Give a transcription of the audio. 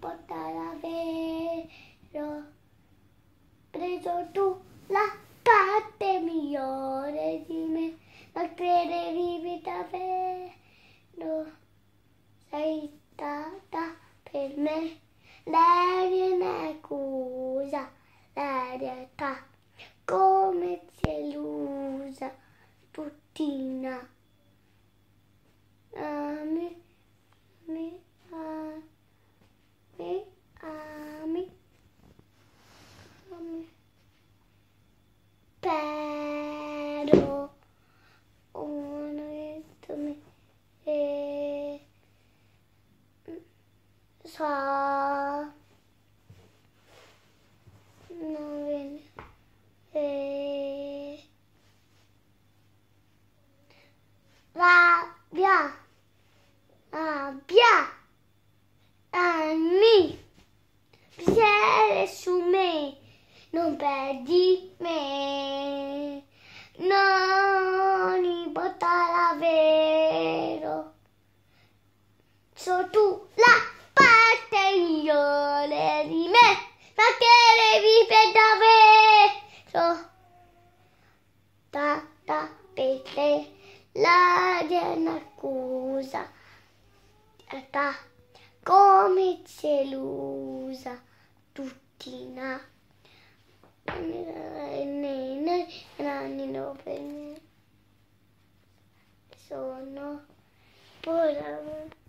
portare vero. Preso tu la parte migliore di me, ma credevi davvero. Sei stata per me l'aria accusa, la realtà come si è illusa, tuttina. Ami, ami, ami, ami, ami. Però onestamente sa non viene rabbia anni piacere su me, non perdi me, non importa vero, so tu la parte migliore di me, ma che devi per davvero, da per te la accusa, come c'è l'usa, tuttina. Sono